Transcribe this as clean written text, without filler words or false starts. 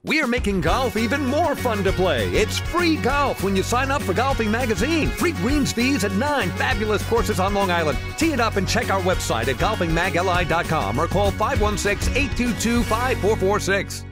We are making golf even more fun to play. It's free golf when you sign up for Golfing Magazine. Free greens fees at 9 fabulous courses on Long Island. Tee it up and check our website at golfingmagli.com or call 516-822-5446.